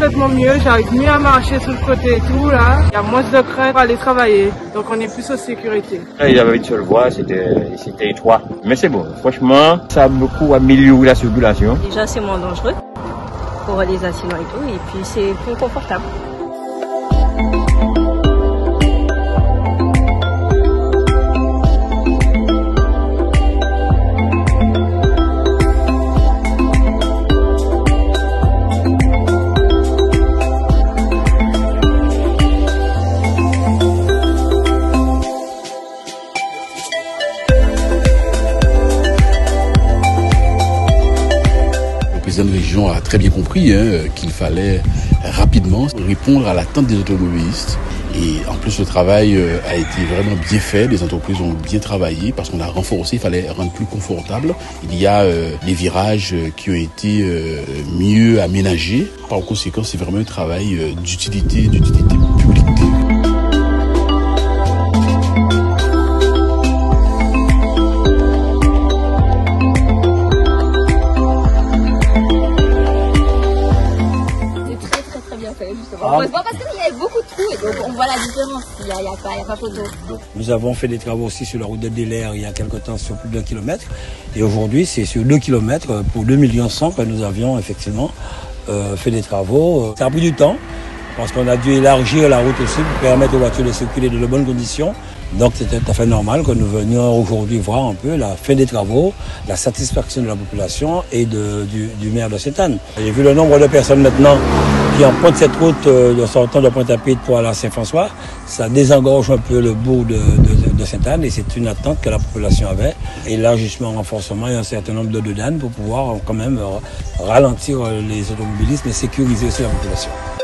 complètement mieux, j'arrive mieux à marcher sur le côté et tout là. Il y a moins de crainte pour aller travailler, donc on est plus en sécurité. Il y avait une seule voie, c'était étroit. Mais c'est bon, franchement, ça a beaucoup amélioré la circulation. Déjà c'est moins dangereux pour les accidents et tout, et puis c'est plus confortable. Le président de région a très bien compris qu'il fallait rapidement répondre à l'attente des automobilistes. Et en plus, le travail a été vraiment bien fait. Les entreprises ont bien travaillé parce qu'on a renforcé, il fallait rendre plus confortable. Il y a des virages qui ont été mieux aménagés. Par conséquent, c'est vraiment un travail d'utilité publique. On voit parce qu'il y avait beaucoup de trous et donc on voit la différence, il n'y a pas photo. Nous avons fait des travaux aussi sur la route de Delair il y a quelque temps sur plus d'1 kilomètre. Et aujourd'hui, c'est sur 2 kilomètres pour 2,1 millions que nous avions effectivement fait des travaux. Ça a pris du temps parce qu'on a dû élargir la route aussi pour permettre aux voitures de circuler dans de bonnes conditions. Donc c'était tout à fait normal que nous venions aujourd'hui voir un peu la fin des travaux, la satisfaction de la population et du maire de Sainte-Anne. J'ai vu le nombre de personnes maintenant qui empruntent cette route de sortant de Pointe-à-Pitre pour aller à Saint-François. Ça désengorge un peu le bourg de Sainte-Anne et c'est une attente que la population avait. Élargissement, renforcement et un certain nombre de dodanes pour pouvoir quand même ralentir les automobilistes mais sécuriser aussi la population.